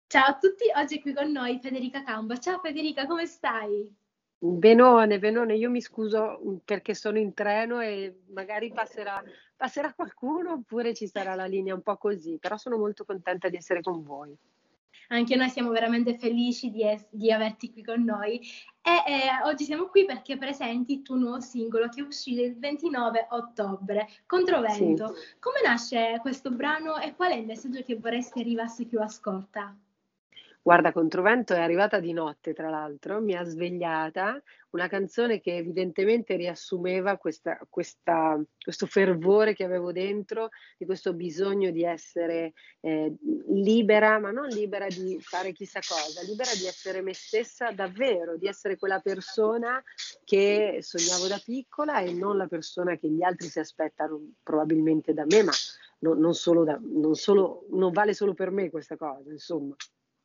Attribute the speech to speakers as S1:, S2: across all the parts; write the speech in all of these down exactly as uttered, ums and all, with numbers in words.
S1: Ciao a tutti, oggi è qui con noi Federica Camba. Ciao Federica, come stai?
S2: Benone, benone, io mi scuso, mhmm, perché sono in treno e magari passerà passerà qualcuno oppure ci sarà la linea un po' così, però sono molto contenta di essere con voi.
S1: Anche noi siamo veramente felici di es di averti qui con noi e, ehm, oggi siamo qui perché presenti il tuo nuovo singolo che è uscito il ventinove ottobre,
S2: Sì.
S1: "Controvento". Come nasce questo brano e qual è il messaggio che vorresti arrivasse a chi lo ascolta?
S2: Guarda, Controvento è arrivata di notte tra l'altro, mi ha svegliata, una canzone che evidentemente riassumeva questa questa questo fervore che avevo dentro, di questo bisogno di essere, ehm, libera, ma non libera di fare chissà cosa, libera di essere me stessa davvero, di essere quella persona che sognavo da piccola e non la persona che gli altri si aspettano probabilmente da me, ma no non solo da non solo non vale solo per me questa cosa, insomma.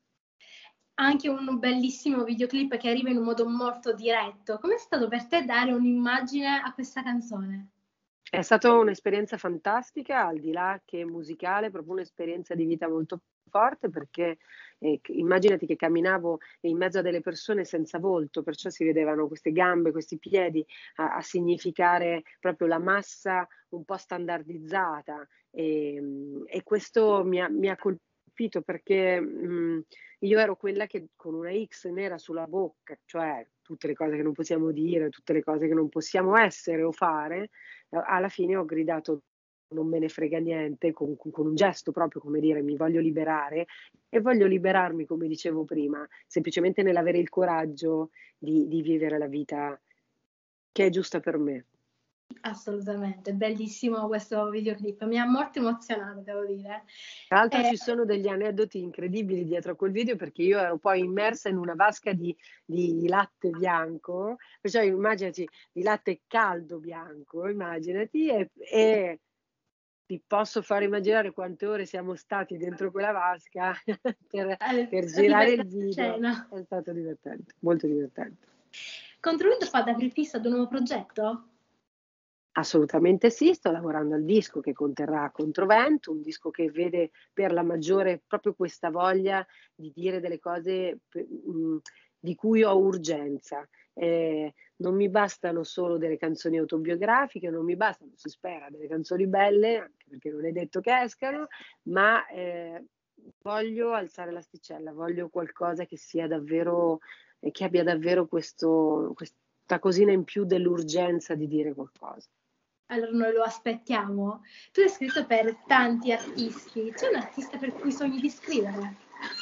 S1: Anche un bellissimo videoclip che arriva in un modo molto diretto. Com'è stato per te dare un'immagine a questa canzone?
S2: È stato un'esperienza fantastica, al di là che musicale, proprio un'esperienza di vita molto forte perché, ehm, c immaginati che camminavo in mezzo a delle persone senza volto, perciò si vedevano queste gambe, questi piedi a a significare proprio la massa un po' standardizzata, ehm, e questo mi ha mi ha colpito perché, mhmm, io ero quella che con una X nera sulla bocca, cioè tutte le cose che non possiamo dire, tutte le cose che non possiamo essere o fare, a alla fine ho gridato: "Non me ne frega niente", con con con un gesto proprio come dire: "Mi voglio liberare", e voglio liberarmi, come dicevo prima, semplicemente nell'avere il coraggio di di vivere la vita che è giusta per me.
S1: Assolutamente, bellissimo questo videoclip. Mi ha molto emozionato, devo dire.
S2: Tra l'altro
S1: Ehm,
S2: ci sono degli aneddoti incredibili dietro a quel video, perché io ero poi immersa in una vasca di di latte bianco, perciò immaginati di latte caldo bianco, immaginati, e e ti posso fare immaginare quante ore siamo stati dentro quella vasca per
S1: Ale
S2: per
S1: a
S2: girare il
S1: ripetere la
S2: video.
S1: scena.
S2: È stato divertente, molto divertente.
S1: Controllito fa da apripista ad un nuovo progetto?
S2: Assolutamente sì, sto lavorando al disco che conterrà Controvento, un disco che vede per la maggiore proprio questa voglia di dire delle cose p mhmm, di cui ho urgenza. Ehm, non mi bastano solo delle canzoni autobiografiche, non mi bastano, si spera, delle canzoni belle, anche perché non è detto che escano, ma, ehm, voglio alzare l'asticella, voglio qualcosa che sia davvero ehm, che abbia davvero questo questa cosina in più dell'urgenza di dire qualcosa.
S1: Allora noi lo aspettiamo. Tu hai scritto per tanti artisti. C'è un artista per cui sogni di scrivere?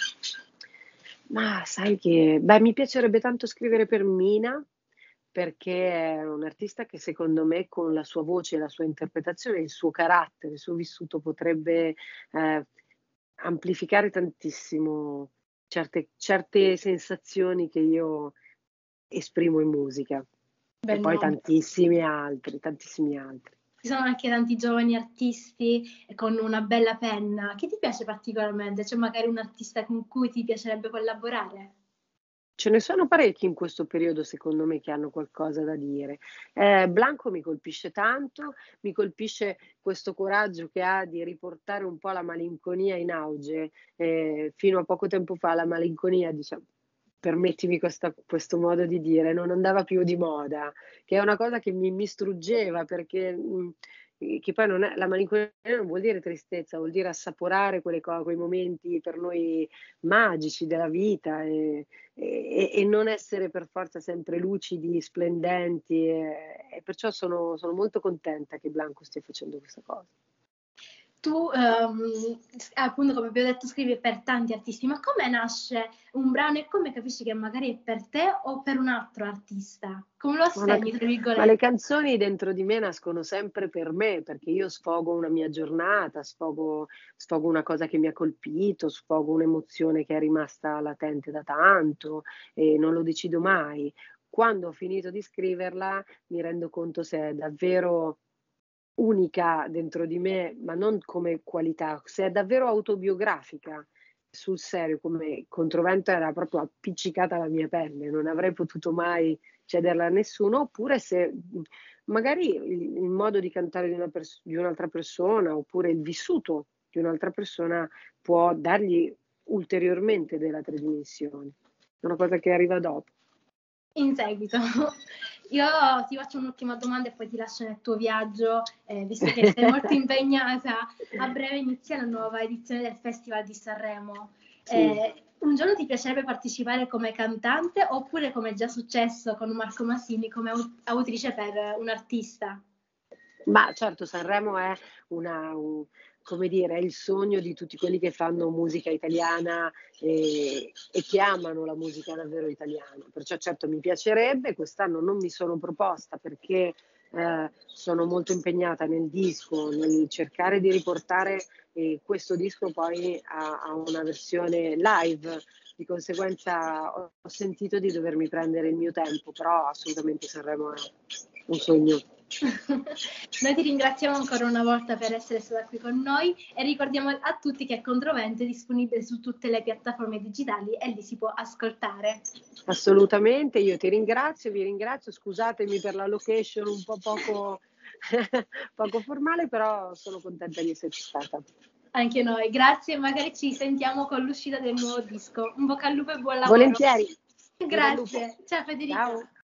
S2: Ma sai che beh, mi piacerebbe tanto scrivere per Mina, perché è un'artista che secondo me con la sua voce, la sua interpretazione, il suo carattere, il suo vissuto potrebbe, ehm, amplificare tantissimo certe certe sensazioni che io esprimo in musica. E
S1: Bel
S2: poi
S1: nome.
S2: tantissimi altri, tantissimi altri.
S1: Ci sono anche tanti giovani artisti con una bella penna. Chi ti piace particolarmente? C'è magari un artista con cui ti piacerebbe collaborare?
S2: Ce ne sono parecchi in questo periodo secondo me che hanno qualcosa da dire. Ehm, Blanco mi colpisce tanto, mi colpisce questo coraggio che ha di riportare un po' la malinconia in auge. Ehm, fino a poco tempo fa la malinconia, diciam permettimi questa questo modo di dire, non andava più di moda, che è una cosa che mi mi struggeva perché, mhmm, i che poi non è la malinconia non vuol dire tristezza, vuol dire assaporare quelle co quei momenti per noi magici della vita, e e e non essere per forza sempre lucidi, splendenti, e e perciò sono sono molto contenta che Blanco stia facendo questa cosa.
S1: Tu, uhm, s appunto come abbiamo detto scrivi per tanti artisti, ma come nasce un brano e come capisci che magari è per te o per un altro artista? Come lo
S2: Ma una
S1: "assegni"
S2: ca
S1: tra
S2: ma le
S1: virgolette?
S2: canzoni dentro di me nascono sempre per me, perché io sfogo una mia giornata, sfogo sfogo una cosa che mi ha colpito, sfogo un'emozione che è rimasta latente da tanto e non lo decido mai. Quando ho finito di scriverla mi rendo conto se è davvero unica dentro di me, ma non come qualità, se è davvero autobiografica, sul serio, come Controvento era proprio appiccicata alla mia pelle, non avrei potuto mai cederla a nessuno, oppure se, mhmm, magari il il modo di cantare di una pers di un'altra persona, oppure il vissuto di un'altra persona può dargli ulteriormente della trasmissione. È una cosa che arriva dopo.
S1: In seguito. Io ti faccio un'ultima domanda e poi ti lascio nel tuo viaggio, eh, visto che sei molto impegnata. A breve inizia la nuova edizione del Festival di Sanremo.
S2: Sì.
S1: Eh, un giorno ti piacerebbe partecipare come cantante oppure, come è già successo con Marco Masini, come au- autrice per un artista?
S2: Ma certo, Sanremo è una, un- come dire, è il sogno di tutti quelli che fanno musica italiana e, e che amano la musica davvero italiana. Perciò certo mi piacerebbe, quest'anno non mi sono proposta perché eh, sono molto impegnata nel disco, nel cercare di riportare eh, questo disco poi a, a una versione live. Di conseguenza ho, ho sentito di dovermi prendere il mio tempo, però assolutamente Sanremo è un sogno.
S1: Noi ti ringraziamo ancora una volta per essere stata qui con noi e ricordiamo a tutti che Controvento è disponibile su tutte le piattaforme digitali e li si può ascoltare.
S2: Assolutamente, io ti ringrazio, vi ringrazio, scusatemi per la location un po' poco, poco formale, però sono contenta di esserci stata.
S1: Anche noi, grazie, magari ci sentiamo con l'uscita del nuovo disco. Un bocca al lupo e buon lavoro.
S2: Volentieri.
S1: Grazie, ciao Federica.
S2: Ciao.